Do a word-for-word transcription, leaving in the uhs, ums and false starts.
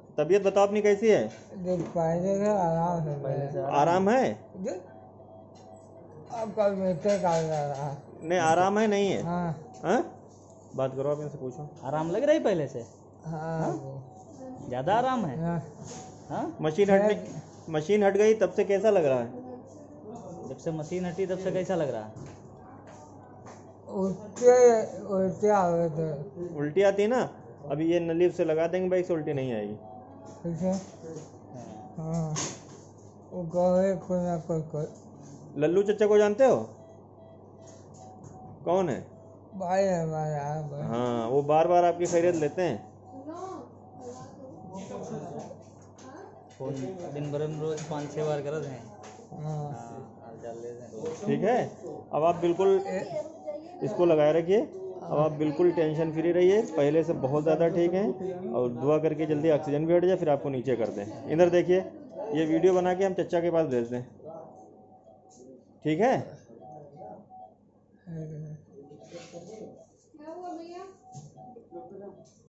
तबीयत बताओ अपनी कैसी है? देख पहले से आराम है पहले से आराम है? अब कल मीठे का रहा है। नहीं आराम है नहीं है? हाँ हाँ बात करो आप इनसे पूछो। आराम लग रहा है पहले से? हाँ ज्यादा आराम है? हाँ। हाँ मशीन हटने मशीन हट गई तब से कैसा लग रहा है? जब से मशीन हटी तब से कैसा लग रहा है? उल्टे उल्टे आ रहे थे। उल्टी आती है ना? अभी ये नली से लगा देंगे भाई, से उल्टी नहीं आएगी। ठीक है हाँ वो गए कोई ना कोई कोई। लल्लू चचा को जानते हो? कौन है? भाई है हमारा भाई। हाँ वो बार बार आपकी खैरियत लेते हैं। फोन दिन भर में रोज पाँच छः बार करते हैं। हाँ हाल चाल लेते हैं रोज। ठीक है अब आप बिल्कुल इसको लगाए रखिए। अब आप बिल्कुल टेंशन फ्री रहिए, पहले से बहुत ज़्यादा ठीक हैं। और दुआ करके जल्दी ऑक्सीजन भी हट जाए, फिर आपको नीचे कर दें। इधर देखिए ये वीडियो बना के हम चचा के पास भेज दें, ठीक है?